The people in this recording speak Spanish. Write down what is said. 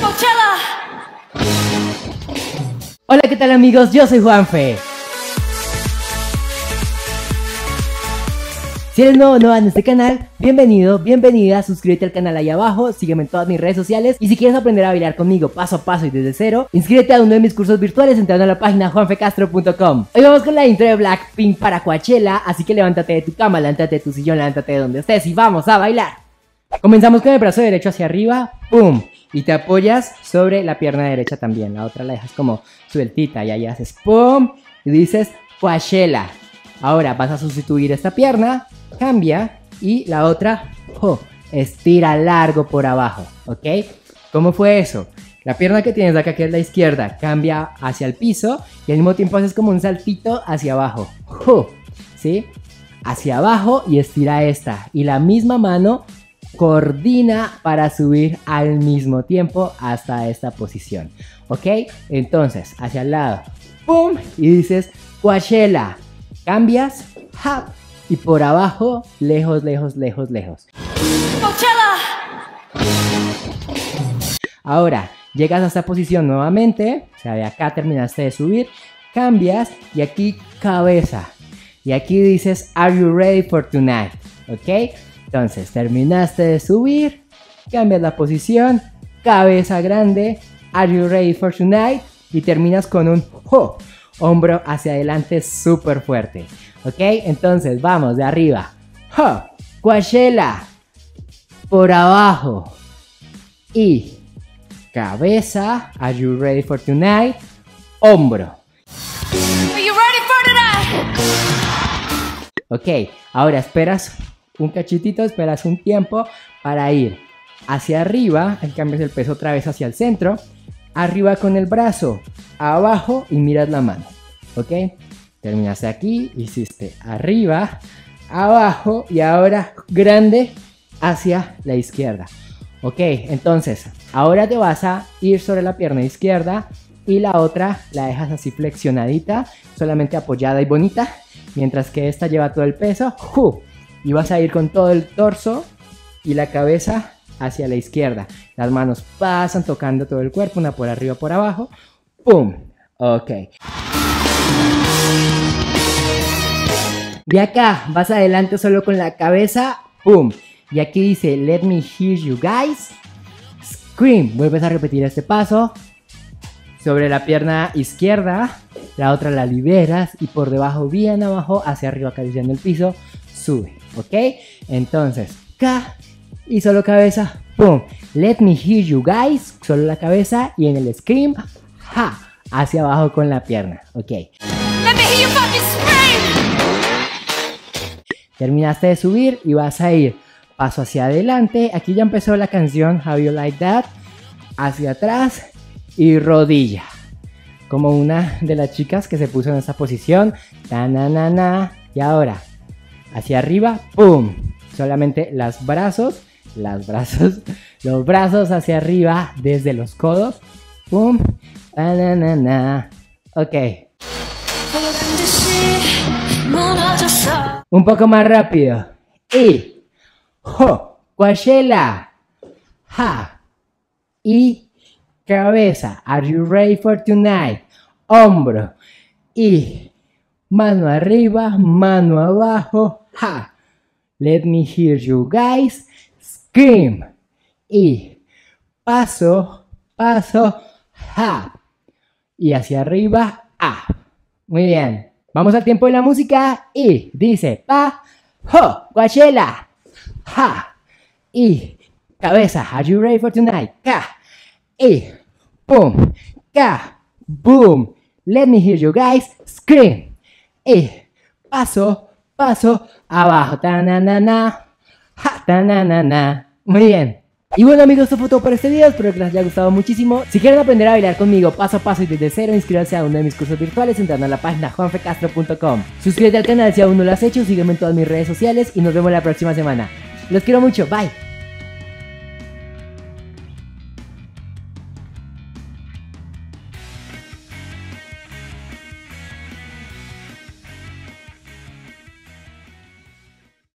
Hola, ¿qué tal amigos? Yo soy Juanfe. Si eres nuevo o nueva en este canal, bienvenido, bienvenida, suscríbete al canal ahí abajo, sígueme en todas mis redes sociales y si quieres aprender a bailar conmigo paso a paso y desde cero, inscríbete a uno de mis cursos virtuales entrando a la página juanfecastro.com. Hoy vamos con la intro de Blackpink para Coachella, así que levántate de tu cama, levántate de tu sillón, levántate de donde estés y vamos a bailar. Comenzamos con el brazo derecho hacia arriba, ¡pum! Y te apoyas sobre la pierna derecha también, la otra la dejas como sueltita y ahí haces ¡pum! Y dices Coachella. Ahora vas a sustituir esta pierna, cambia y la otra estira largo por abajo, ¿ok? ¿Cómo fue eso? La pierna que tienes acá, que es la izquierda, cambia hacia el piso y al mismo tiempo haces como un saltito hacia abajo, ¿sí? Hacia abajo y estira esta y la misma mano coordina para subir al mismo tiempo hasta esta posición, ¿ok? Entonces, hacia el lado, ¡pum! Y dices Coachella. Cambias, y por abajo, lejos, lejos, lejos, lejos. Ahora, llegas a esta posición nuevamente, o sea, de acá terminaste de subir, cambias y aquí cabeza. Y aquí dices, are you ready for tonight? ¿Ok? Entonces, terminaste de subir, cambias la posición, cabeza grande, are you ready for tonight? Y terminas con un hombro hacia adelante súper fuerte, ¿ok? Entonces vamos de arriba, Coachella, por abajo y cabeza, are you ready for tonight? Hombro. Are you ready for tonight? Ok, ahora esperas un cachitito, esperas un tiempo para ir hacia arriba, cambias el peso otra vez hacia el centro, arriba con el brazo, abajo y miras la mano, ¿ok? Terminaste aquí, hiciste arriba, abajo y ahora grande hacia la izquierda, ¿ok? Entonces, ahora te vas a ir sobre la pierna izquierda y la otra la dejas así flexionadita, solamente apoyada y bonita, mientras que esta lleva todo el peso, y vas a ir con todo el torso y la cabeza hacia la izquierda. Las manos pasan tocando todo el cuerpo, una por arriba, por abajo. ¡Pum! Ok. De acá vas adelante solo con la cabeza. ¡Pum! Y aquí dice, let me hear you guys. Scream. Vuelves a repetir este paso. Sobre la pierna izquierda, la otra la liberas y por debajo, bien abajo, hacia arriba acariciando el piso, sube. ¿Ok? Entonces, y solo cabeza, ¡pum! Let me hear you guys, solo la cabeza y en el scream, hacia abajo con la pierna, ¿ok? Let me hear you fucking scream. Terminaste de subir y vas a ir paso hacia adelante, aquí ya empezó la canción How You Like That, hacia atrás y rodilla, como una de las chicas que se puso en esta posición, y ahora, hacia arriba, ¡pum! Solamente los brazos hacia arriba desde los codos. ¡Pum! Ok. Un poco más rápido. Y Coachella. Y cabeza. Are you ready for tonight? Hombro. Y mano arriba, mano abajo. Let me hear you guys scream. Y paso, paso, y hacia arriba, Muy bien. Vamos al tiempo de la música y dice Coachella, y cabeza, are you ready for tonight? Y boom, boom. Let me hear you guys scream. Y paso, paso, abajo, Muy bien. Y bueno amigos, esto fue todo por este video, espero que les haya gustado muchísimo. Si quieren aprender a bailar conmigo paso a paso y desde cero, inscríbanse a uno de mis cursos virtuales entrando a la página juanfecastro.com. Suscríbete al canal si aún no lo has hecho, sígueme en todas mis redes sociales y nos vemos la próxima semana. Los quiero mucho, bye.